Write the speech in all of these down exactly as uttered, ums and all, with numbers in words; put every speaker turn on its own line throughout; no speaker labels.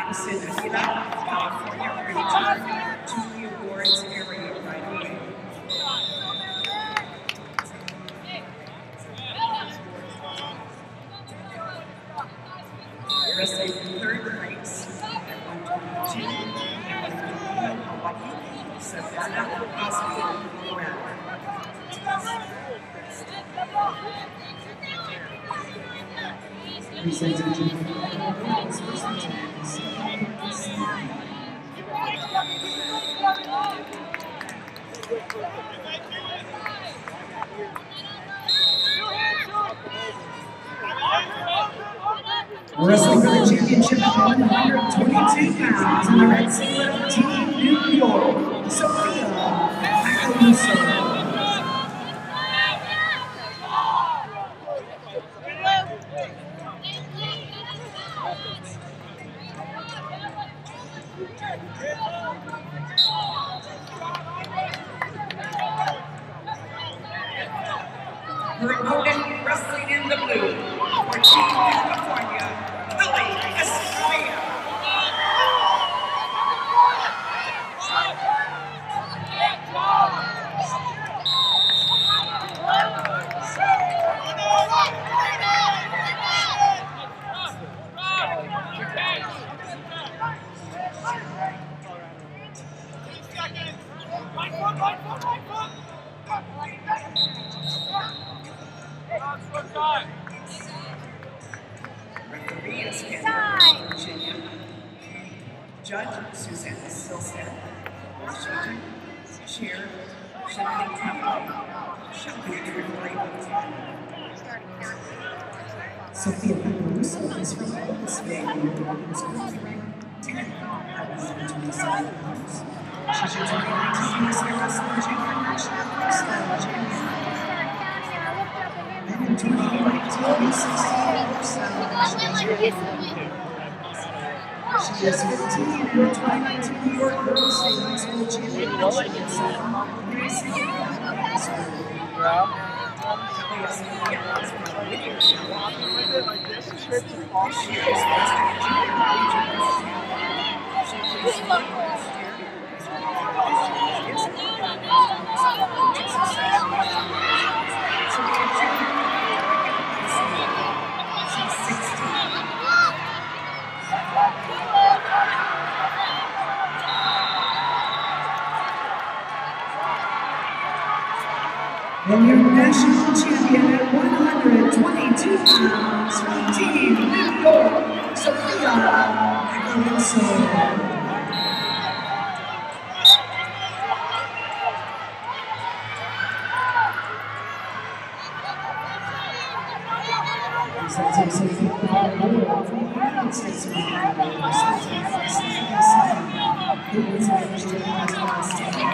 Madison, California, return to the awards area right away. Wrestling in third place at one twenty-two, Hawaii, Savannah, Oswego, Colorado. Presenting to the Philippines, wrestling for the championship at one hundred twenty-two pounds in the red singlet of Team New York, Sophia Aguiluso. Her opponent wrestling in the blue for Team California, Lily Estrella. Referee is Canada, Virginia. Judge Susanna Silstead. Judge Chair Jenna Beddow. Shelby Sophia Aguiluso is from Spain and is currently ranked tenth at one hundred twenty-seven pounds. She's your twenty nineteen U S A Wrestling Junior National Freestyle Champion. And in twenty nineteen U sixteen Freestyle National Champion. She is fifteen in the twenty nineteen New York Girls State High School Championship in U S A And your national champion at one hundred twenty-two pounds from Team New York, Sophia Aguiluso. Presenting Sophia Aguiluso from the United States of America, who was managed to pass last time.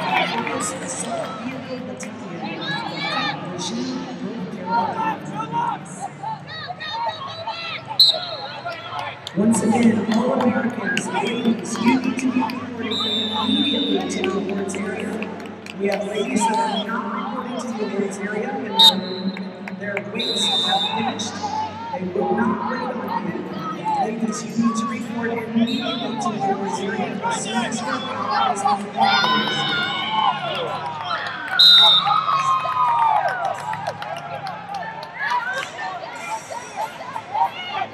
Once again, all Americans, ladies, you need to be reporting immediately to the awards area. We have ladies that are not reporting to the awards area and their, their weights have finished. They will not wait on you. Ladies, you need to report immediately to the awards area as soon as your power is on the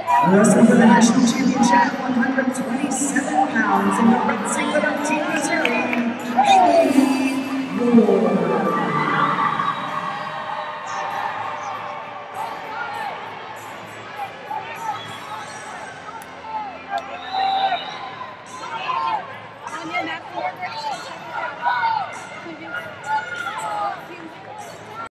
Wrestling for the national championship at one hundred twenty-seven pounds in the red singlet of Team Missouri,